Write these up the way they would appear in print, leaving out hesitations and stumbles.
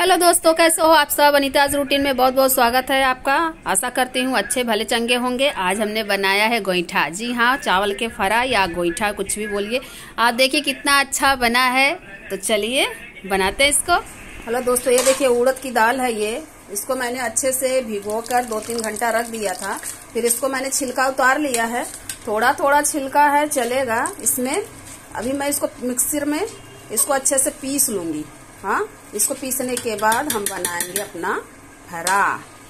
Hello दोस्तों, कैसे हो आप सब। अनीताज रूटीन में बहुत बहुत स्वागत है आपका। आशा करती हूँ अच्छे भले चंगे होंगे। आज हमने बनाया है गोईठा। जी हाँ, चावल के फरा या गोईठा कुछ भी बोलिए। आप देखिए कितना अच्छा बना है। तो चलिए बनाते हैं इसको। हेलो दोस्तों, ये देखिए उड़द की दाल है ये। इसको मैंने अच्छे से भिगो कर 2-3 घंटा रख दिया था। फिर इसको मैंने छिलका उतार लिया है। थोड़ा थोड़ा छिलका है, चलेगा इसमें। अभी मैं इसको मिक्सर में इसको अच्छे से पीस लूंगी। हाँ, इसको पीसने के बाद हम बनाएंगे अपना फरा।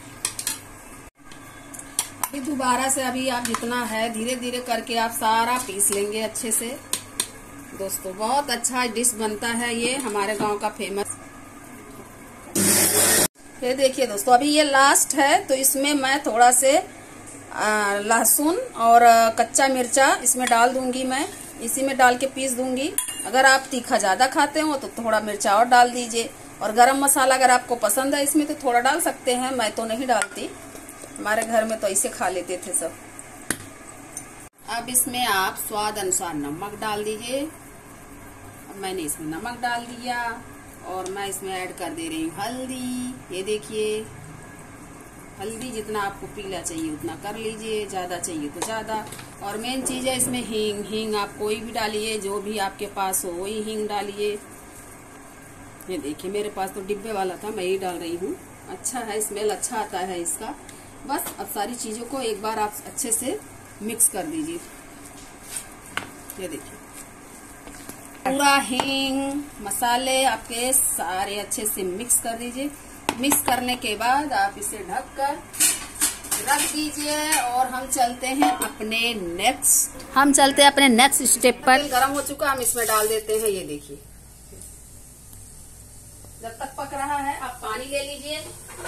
अभी दोबारा से अभी आप जितना है धीरे धीरे करके आप सारा पीस लेंगे अच्छे से। दोस्तों बहुत अच्छा डिश बनता है ये, हमारे गांव का फेमस। ये देखिए दोस्तों, अभी ये लास्ट है तो इसमें मैं थोड़ा से लहसुन और कच्चा मिर्चा इसमें डाल दूंगी। मैं इसी में डाल के पीस दूंगी। अगर आप तीखा ज्यादा खाते हो तो थोड़ा मिर्चा और डाल दीजिए। और गरम मसाला अगर आपको पसंद है इसमें तो थोड़ा डाल सकते हैं। मैं तो नहीं डालती, हमारे घर में तो ऐसे खा लेते थे सब। अब इसमें आप स्वाद अनुसार नमक डाल दीजिए। अब मैंने इसमें नमक डाल दिया और मैं इसमें ऐड कर दे रही हूँ हल्दी। ये देखिए, हल्दी जितना आपको पीला चाहिए उतना कर लीजिए, ज्यादा चाहिए तो ज्यादा। और मेन चीज है इसमें हींग। हींग आप कोई भी डालिए, जो भी आपके पास हो वही हींग डालिए। ये देखिए मेरे पास तो डिब्बे वाला था, मैं ही डाल रही हूँ। अच्छा है, स्मेल अच्छा आता है इसका। बस अब सारी चीजों को एक बार आप अच्छे से मिक्स कर दीजिए। ये देखिए पूरा हींग मसाले आपके सारे अच्छे से मिक्स कर दीजिए। मिक्स करने के बाद आप इसे ढककर रख दीजिए और हम चलते हैं अपने नेक्स्ट स्टेप पर। तेल गरम हो चुका, हम इसमें डाल देते हैं। ये देखिए जब तक पक रहा है आप पानी ले लीजिए।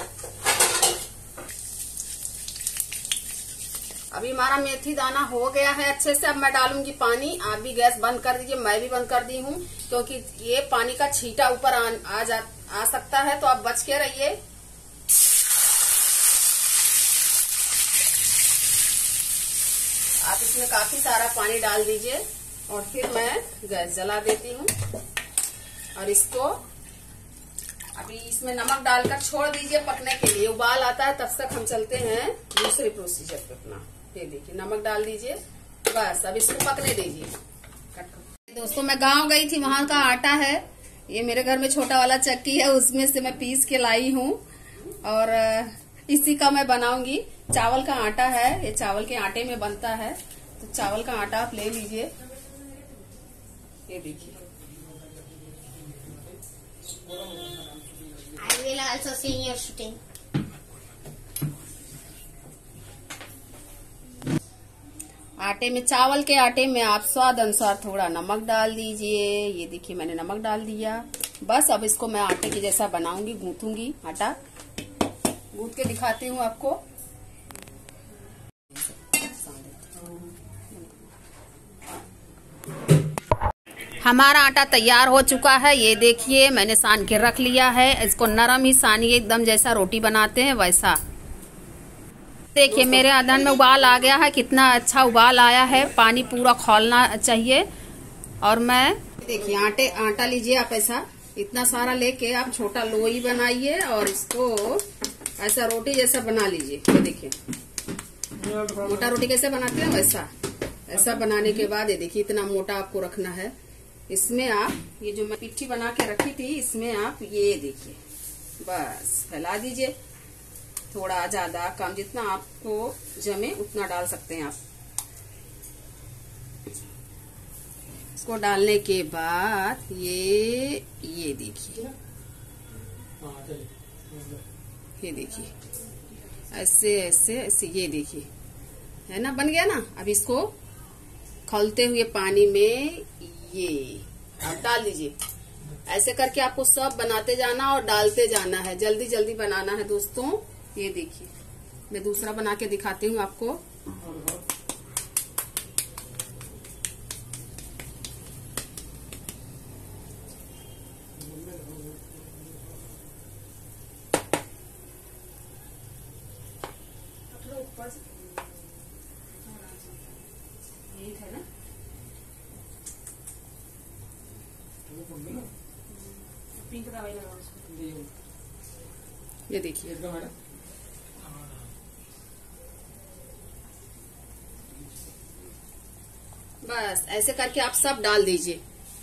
अभी हमारा मेथी दाना हो गया है अच्छे से। अब मैं डालूंगी पानी। आप भी गैस बंद कर दीजिए, मैं भी बंद कर दी हूँ, क्योंकि ये पानी का छींटा ऊपर आ सकता है, तो आप बच के रहिए। आप इसमें काफी सारा पानी डाल दीजिए और फिर मैं गैस जला देती हूँ। और इसको अभी इसमें नमक डालकर छोड़ दीजिए पकने के लिए। उबाल आता है, तब तक हम चलते हैं दूसरे प्रोसीजर पे अपना। ये देखिए नमक डाल दीजिए, बस अब इसको पकने दीजिए। दोस्तों मैं गांव गई थी, वहां का आटा है ये। मेरे घर में छोटा वाला चक्की है, उसमें से मैं पीस के लाई हूँ और इसी का मैं बनाऊंगी। चावल का आटा है ये, चावल के आटे में बनता है। तो चावल का आटा आप ले लीजिए। ये देखिए I will also see your shooting. आटे में, चावल के आटे में आप स्वाद अनुसार थोड़ा नमक डाल दीजिए। ये देखिए मैंने नमक डाल दिया। बस अब इसको मैं आटे की जैसा बनाऊंगी, गूंथूंगी। आटा गूंथ के दिखाती हूँ आपको। हमारा आटा तैयार हो चुका है। ये देखिए मैंने सान के रख लिया है। इसको नरम ही सानिए, एकदम जैसा रोटी बनाते हैं वैसा। देखिए मेरे अधन में उबाल आ गया है। कितना अच्छा उबाल आया है। पानी पूरा खौलना चाहिए। और मैं देखिए आटा लीजिए आप ऐसा, इतना सारा लेके आप छोटा लोई बनाइए और इसको ऐसा रोटी जैसा बना लीजिए। ये देखिए मोटा रोटी कैसे बनाते हैं वैसा। ऐसा बनाने के बाद ये देखिए इतना मोटा आपको रखना है। इसमें आप ये जो मैं पिट्ठी बना के रखी थी, इसमें आप ये देखिए बस फैला दीजिए। थोड़ा ज्यादा कम, जितना आपको जमे उतना डाल सकते हैं आप। इसको डालने के बाद ये देखिए, ये देखिए ऐसे ऐसे ऐसे। ये देखिए है ना, बन गया ना। अब इसको खौलते हुए पानी में ये आप डाल दीजिए। ऐसे करके आपको सब बनाते जाना और डालते जाना है। जल्दी जल्दी बनाना है दोस्तों। ये देखिए मैं दूसरा बना के दिखाती हूँ आपको। ये है ना, पिंक दवाई लगाओ उसको। ये देखिए, बस ऐसे करके आप सब डाल दीजिए।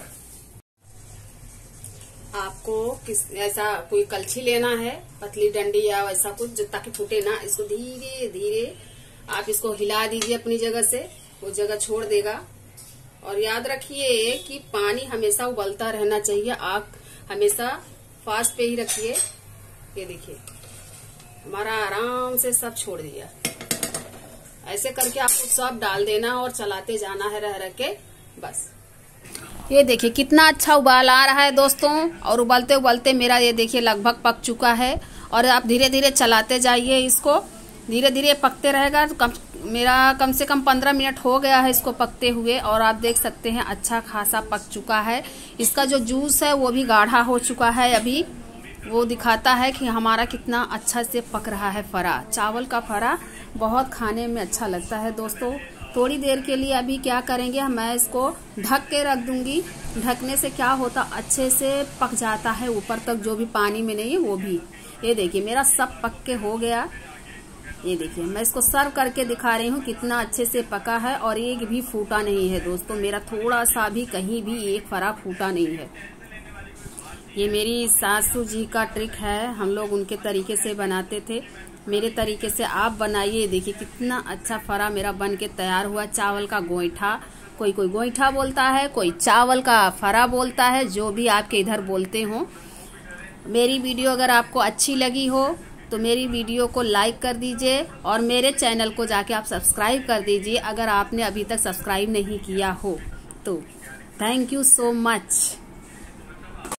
आपको ऐसा कोई कलछी लेना है, पतली डंडी या वैसा कुछ, जो ताकि फूटे ना। इसको धीरे धीरे आप इसको हिला दीजिए अपनी जगह से, वो जगह छोड़ देगा। और याद रखिए कि पानी हमेशा उबलता रहना चाहिए, आग हमेशा फास्ट पे ही रखिए। ये देखिए हमारा आराम से सब छोड़ दिया। ऐसे करके आपको सब डाल देना और चलाते जाना है रह के बस। ये देखिए कितना अच्छा उबाल आ रहा है दोस्तों, और उबलते उबलते मेरा ये देखिए लगभग पक चुका है। और आप धीरे धीरे चलाते जाइए, इसको धीरे धीरे पकते रहेगा। तो मेरा कम से कम 15 मिनट हो गया है इसको पकते हुए, और आप देख सकते हैं अच्छा खासा पक चुका है। इसका जो जूस है वो भी गाढ़ा हो चुका है। अभी वो दिखाता है कि हमारा कितना अच्छा से पक रहा है फरा। चावल का फरा बहुत खाने में अच्छा लगता है दोस्तों। थोड़ी देर के लिए अभी क्या करेंगे, मैं इसको ढक के रख दूंगी। ढकने से क्या होता, अच्छे से पक जाता है ऊपर तक, जो भी पानी में नहीं है वो भी। ये देखिए मेरा सब पक के हो गया। ये देखिए मैं इसको सर्व करके दिखा रही हूँ कितना अच्छे से पका है, और एक भी फूटा नहीं है दोस्तों। मेरा थोड़ा सा भी कहीं भी एक फरा फूटा नहीं है। ये मेरी सासू जी का ट्रिक है, हम लोग उनके तरीके से बनाते थे। मेरे तरीके से आप बनाइए। देखिए कितना अच्छा फरा मेरा बन के तैयार हुआ। चावल का गोईठा, कोई कोई गोईठा बोलता है, कोई चावल का फरा बोलता है, जो भी आपके इधर बोलते हो। मेरी वीडियो अगर आपको अच्छी लगी हो तो मेरी वीडियो को लाइक कर दीजिए, और मेरे चैनल को जाके आप सब्सक्राइब कर दीजिए अगर आपने अभी तक सब्सक्राइब नहीं किया हो तो। Thank you so much.